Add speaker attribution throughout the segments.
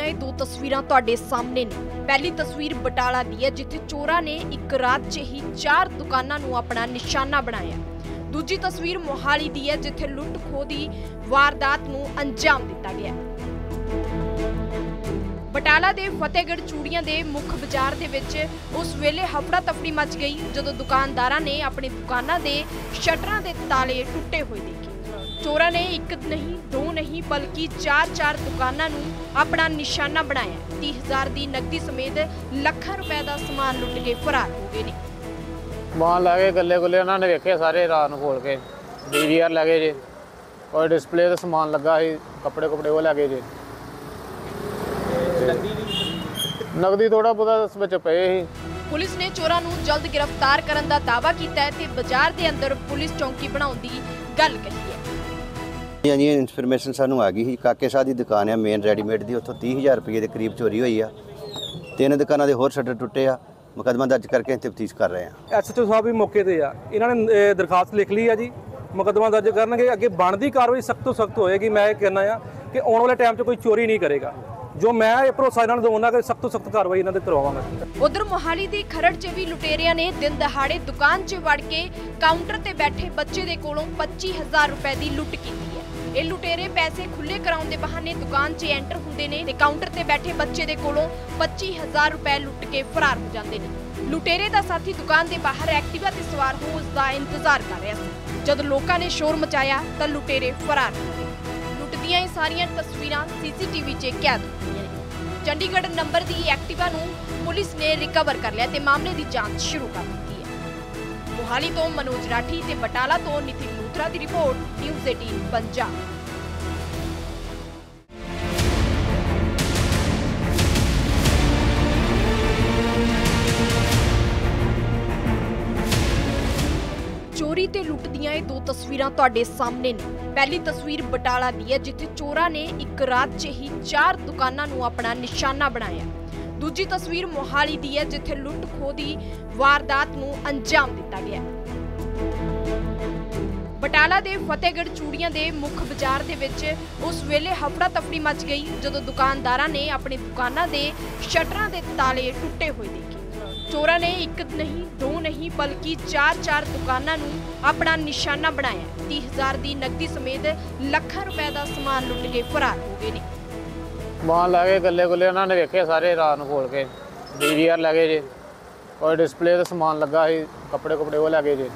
Speaker 1: ਦੀਆਂ ਇਹ ਦੋ ਤਸਵੀਰਾਂ ਤੁਹਾਡੇ ਸਾਹਮਣੇ ਨੇ। ਪਹਿਲੀ ਤਸਵੀਰ ਬਟਾਲਾ ਦੀ ਹੈ, ਜਿੱਥੇ ਚੋਰਾਂ ਨੇ ਇੱਕ ਰਾਤ 'ਚ ਹੀ 4 ਦੁਕਾਨਾਂ ਨੂੰ ਆਪਣਾ ਨਿਸ਼ਾਨਾ ਬਣਾਇਆ। ਦੂਜੀ ਤਸਵੀਰ ਮੋਹਾਲੀ ਦੀ ਹੈ, ਜਿੱਥੇ ਲੁੱਟ ਖੋਹ ਦੀ ਵਾਰਦਾਤ ਨੂੰ ਅੰਜਾਮ ਦਿੱਤਾ ਗਿਆ। ਬਟਾਲਾ ਦੇ ਫਤਿਹਗੜ੍ਹ ਚੂੜੀਆਂ ਦੇ ਮੁੱਖ ਬਾਜ਼ਾਰ ਦੇ ਵਿੱਚ ਉਸ ਵੇਲੇ ਹਫੜਾ ਤਫੜੀ ਮਚ ਗਈ ਜਦੋਂ ਦੁਕਾਨਦਾਰਾਂ ਨੇ ਆਪਣੀ ਦੁਕਾਨਾਂ ਦੇ ਸ਼ਟਰਾਂ ਦੇ ਤਾਲੇ ਟੁੱਟੇ ਹੋਏ ਦੇਖੇ। ਚੋਰਾਂ ਨੇ ਇੱਕ ਨਹੀਂ ਦੋ ਨਹੀਂ ਬਲਕਿ 4 ਦੁਕਾਨਾਂ ਨੂੰ ਆਪਣਾ ਨਿਸ਼ਾਨਾ ਬਣਾਇਆ। 30,000 ਦੀ ਨਕਦੀ ਸਮੇਤ ਲੱਖਾਂ ਰੁਪਏ ਦਾ ਸਮਾਨ ਲੁੱਟ ਕੇ ਫਰਾਰ ਹੋ ਗਏ ਨੇ।
Speaker 2: ਸਮਾਨ ਲੈ ਕੇ ਗੱਲੇ ਗੁੱਲੇ ਉਹਨਾਂ ਨੇ ਵੇਖੇ ਸਾਰੇ ਰਾਤ ਨੂੰ ਖੋਲ ਕੇ। DVR ਲੈ ਗਏ ਜੇ, ਔਰ ਡਿਸਪਲੇ ਦਾ ਸਮਾਨ ਲੱਗਾ ਸੀ, ਕੱਪੜੇ ਉਹ ਲੈ ਗਏ ਜੇ। ਨਗਦੀ ਥੋੜਾ ਬਹੁਤਾ ਉਸ ਵਿੱਚ ਪਏ ਸੀ।
Speaker 1: ਪੁਲਿਸ ਨੇ ਚੋਰਾਂ ਨੂੰ ਜਲਦ ਗ੍ਰਿਫਤਾਰ ਕਰਨ ਦਾ ਦਾਅਵਾ ਕੀਤਾ ਹੈ ਤੇ ਬਾਜ਼ਾਰ ਦੇ ਅੰਦਰ ਪੁਲਿਸ ਚੌਂਕੀ ਬਣਾਉਣ ਦੀ ਗੱਲ ਕਹੀ ਹੈ।
Speaker 3: जी इन्फॉर्मेशन सानू आ गई ही काके शाह की दुकान है मेन रेडीमेड की, उत्थों 30,000 रुपये के करीब चोरी हुई है। 3 दुकानों के होर शटर टुटे आ। मुकदमा दर्ज करके तफ्तीश कर रहे हैं।
Speaker 4: SHO साहब भी मौके पर आ, इन्होंने दरखास्त लिख ली है जी, मुकदमा दर्ज करनगे। अगे बनती कार्रवाई सख्त तो सख्त होएगी। मैं कहना आ कि आने वाले टाइम 'ਚ कोई चोरी नहीं करेगा। जो मैं भरोसा इन्होंने दूंगा कि सख्त तो सख्त कार्रवाई इन्होंने करवावांगा।
Speaker 1: उधर मोहाली दी खरड़ 'ਚ भी लुटेरिया ने दिन दहाड़े दुकान 'ਚ वड़ के काउंटर ते बैठे बच्चे दे कोलों 25,000 रुपए की लुट की है। ਇਹ ਲੁਟੇਰੇ ਪੈਸੇ ਖੁੱਲੇ ਕਰਾਉਣ ਦੇ ਬਹਾਨੇ ਦੁਕਾਨ 'ਚ ਐਂਟਰ ਹੁੰਦੇ ਨੇ ਤੇ ਕਾਊਂਟਰ ਤੇ ਬੈਠੇ ਬੱਚੇ ਦੇ ਕੋਲੋਂ 25,000 ਰੁਪਏ ਲੁੱਟ ਕੇ ਫਰਾਰ ਹੋ ਜਾਂਦੇ ਨੇ। ਲੁਟੇਰੇ ਦਾ ਸਾਥੀ ਦੁਕਾਨ ਦੇ ਬਾਹਰ ਐਕਟਿਵਾ ਤੇ ਸਵਾਰ ਹੋ ਉਸ ਦਾ ਇੰਤਜ਼ਾਰ ਕਰ ਰਿਹਾ ਸੀ। ਜਦ ਲੋਕਾਂ ਨੇ ਸ਼ੋਰ ਮਚਾਇਆ ਤਾਂ ਲੁਟੇਰੇ ਫਰਾਰ ਹੋ ਗਏ। ਲੁੱਟ ਦੀਆਂ ਇਹ ਸਾਰੀਆਂ ਤਸਵੀਰਾਂ CCTV 'ਚ ਕੈਦ ਹੋਈਆਂ ਨੇ। ਚੰਡੀਗੜ੍ਹ ਨੰਬਰ ਦੀ ਐਕਟਿਵਾ ਨੂੰ ਪੁਲਿਸ ਨੇ ਰਿਕਵਰ ਕਰ ਲਿਆ ਤੇ ਮਾਮਲੇ ਦੀ ਜਾਂਚ ਸ਼ੁਰੂ ਕਰ ਦਿੱਤੀ ਹੈ। ਮੋਹਾਲੀ ਤੋਂ ਮਨੋਜ ਰਾਠੀ ਤੇ ਬਟਾਲਾ ਤੋਂ ਨਿਤਿਨ ਲੂਥਰਾ ਦੀ ਰਿਪੋਰਟ, ਨਿਊਜ਼ 18 ਪੰਜਾਬ। चोरी ते लुट दियां ये दो तस्वीरां तुहाडे सामने ने। पहली तस्वीर बटाला दी है, जिथे चोरां ने एक रात 'ਚ ही 4 दुकानां नूं अपना निशाना बनाया। दूजी तस्वीर मोहाली दी है, जिथे लुट खोह दी वारदात नूं अंजाम दिता गया। बटाला दे फतेहगढ़ चूड़ियां दे मुख बाजार दे विच उस वेले हफड़ा तफड़ी मच गई जदों दुकानदारां ने अपनी दुकानां दे शटरां दे ताले टुटे हुए देखे। चोरां ने एक नहीं दो नहीं बल्कि 4 दुकानां नूं अपना निशाना बनाया। 30,000 ਦੀ नकदी समेत ਲੱਖਾਂ रुपए ਦਾ समान लुट के फरार हो गए ने।
Speaker 2: ਸਮਾਨ ਲੈ ਕੇ ਗੱਲੇ ਗੁੱਲੇ ਉਹਨਾਂ ਨੇ ਵੇਖੇ ਸਾਰੇ ਰਾਤ ਨੂੰ ਖੋਲ ਕੇ। DVR ਲੈ ਗਏ ਜੇ, ਔਰ ਡਿਸਪਲੇ ਦਾ ਸਮਾਨ ਲੱਗਾ ਸੀ, ਕੱਪੜੇ ਉਹ ਲੈ ਗਏ ਜੇ।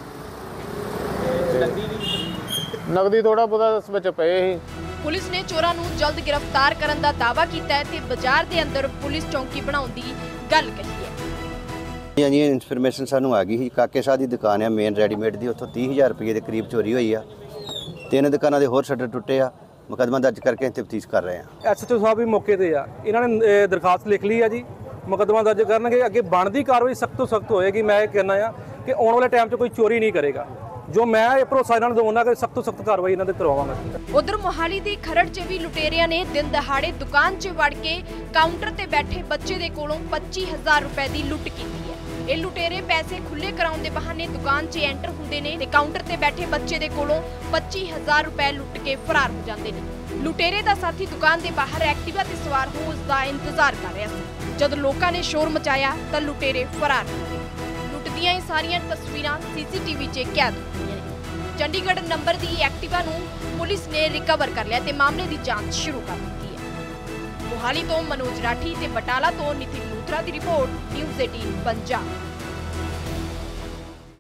Speaker 2: ਨਗਦੀ ਥੋੜਾ ਬਹੁਤਾ ਉਸ ਵਿੱਚ ਪਏ ਸੀ।
Speaker 1: ਪੁਲਿਸ ਨੇ ਚੋਰਾਂ ਨੂੰ ਜਲਦ ਗ੍ਰਿਫਤਾਰ ਕਰਨ ਦਾ ਦਾਅਵਾ ਕੀਤਾ ਹੈ ਤੇ ਬਾਜ਼ਾਰ ਦੇ ਅੰਦਰ ਪੁਲਿਸ ਚੌਂਕੀ ਬਣਾਉਣ ਦੀ ਗੱਲ ਕਹੀ ਹੈ।
Speaker 3: जी इन्फॉर्मेशन सानू आ गई ही काके शाह की दुकान है मेन रेडीमेड की, उत्थों 30,000 रुपये के करीब चोरी हुई है। 3 दुकानों के होर शटर टुटे आ। मुकदमा दर्ज करके तफ्तीश कर रहे हैं।
Speaker 4: SHO साहब भी मौके पर आ, इन्होंने दरखास्त लिख ली है जी, मुकदमा दर्ज करनगे। अगे बनती कार्रवाई सख्त तो सख्त होएगी। मैं कहना आ कि आने वाले टाइम 'ਚ कोई चोरी नहीं करेगा। जो मैं भरोसा इन्होंने दूंगा कि सख्त तो सख्त कार्रवाई इन्होंने करवावांगा।
Speaker 1: उधर मोहाली दी खरड़ 'ਚ भी लुटेरिया ने दिन दहाड़े दुकान 'ਚ वड़ के काउंटर ते बैठे बच्चे दे कोलों 25,000 रुपए की लुट की है। ਇਹ ਲੁਟੇਰੇ ਪੈਸੇ ਖੁੱਲੇ ਕਰਾਉਣ ਦੇ ਬਹਾਨੇ ਦੁਕਾਨ 'ਚ ਐਂਟਰ ਹੁੰਦੇ ਨੇ ਤੇ ਕਾਊਂਟਰ ਤੇ ਬੈਠੇ ਬੱਚੇ ਦੇ ਕੋਲੋਂ 25,000 ਰੁਪਏ ਲੁੱਟ ਕੇ ਫਰਾਰ ਹੋ ਜਾਂਦੇ ਨੇ। ਲੁਟੇਰੇ ਦਾ ਸਾਥੀ ਦੁਕਾਨ ਦੇ ਬਾਹਰ ਐਕਟਿਵਾ ਤੇ ਸਵਾਰ ਹੋ ਉਸ ਦਾ ਇੰਤਜ਼ਾਰ ਕਰ ਰਿਹਾ ਸੀ। ਜਦ ਲੋਕਾਂ ਨੇ ਸ਼ੋਰ ਮਚਾਇਆ ਤਾਂ ਲੁਟੇਰੇ ਫਰਾਰ ਹੋ ਗਏ। ਲੁੱਟ ਦੀਆਂ ਇਹ ਸਾਰੀਆਂ ਤਸਵੀਰਾਂ CCTV 'ਚ ਕੈਦ ਹੋਈਆਂ ਨੇ। ਚੰਡੀਗੜ੍ਹ ਨੰਬਰ ਦੀ ਐਕਟਿਵਾ ਨੂੰ ਪੁਲਿਸ ਨੇ ਰਿਕਵਰ ਕਰ ਲਿਆ ਤੇ ਮਾਮਲੇ ਦੀ ਜਾਂਚ ਸ਼ੁਰੂ ਕਰ ਦਿੱਤੀ ਹੈ। ਮੋਹਾਲੀ ਤੋਂ ਮਨੋਜ ਰਾਠੀ ਤੇ ਬਟਾਲਾ ਤੋਂ ਨਿਤਿਨ ਲੂਥਰਾ ਦੀ ਰਿਪੋਰਟ, ਨਿਊਜ਼ 18 ਪੰਜਾਬ।